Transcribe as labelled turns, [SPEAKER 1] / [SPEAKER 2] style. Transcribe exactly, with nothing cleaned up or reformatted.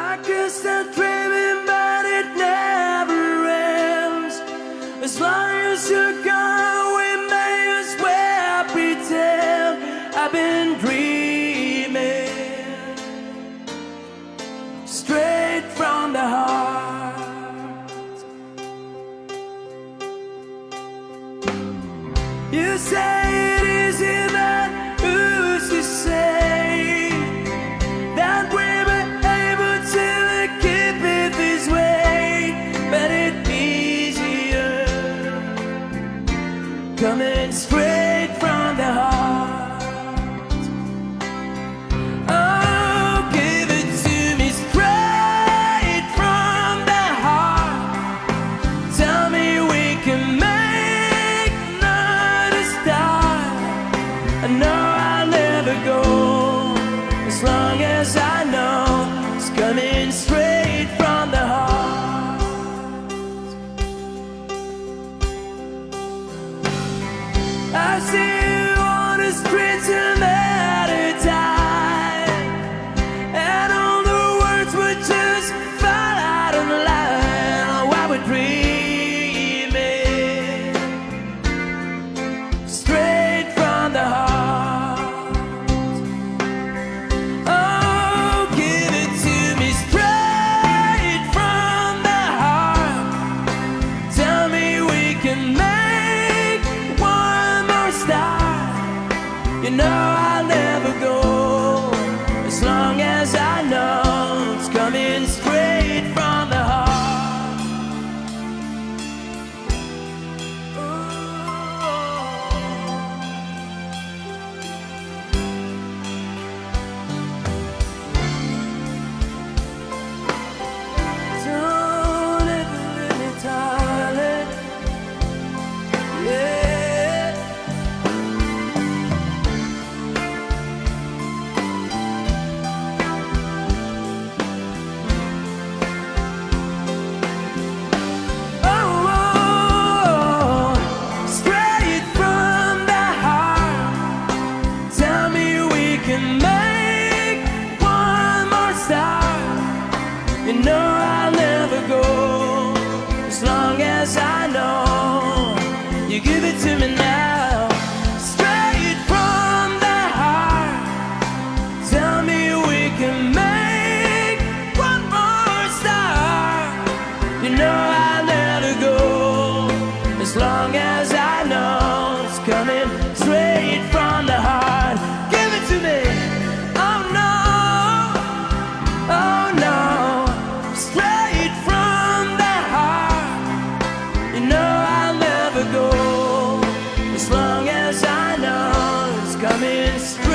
[SPEAKER 1] I could start dreaming, but it never ends. As long as you're gone, we may as well pretend I've been dreaming straight from the heart. You say it easy, but who's to say that we were able to keep it this way? But it's easier coming straight from the heart. Oh, give it to me straight from the heart. Tell me we can make another start. I know I'll never go, as long as I know it's coming straight from the heart. I see you on the streets another time, and all the words would just fall out of line. While we're dreaming straight from the heart. Oh, give it to me straight from the heart. Tell me we can make one more start. You know I'll never go, as long as I know it's coming straight from the heart. Don't ever leave me, darling. Yeah. Oh, oh, straight from the heart. Tell me we can make one more start. You know I'll never go, as long as I know you give it to me now. Straight from the heart. Tell me we can make one more start. You know I'll never go, as long as I know it's coming straight from the heart. Give it to me. Oh no, oh no, straight from the heart. You know I'll never go, as long as I know it's coming straight.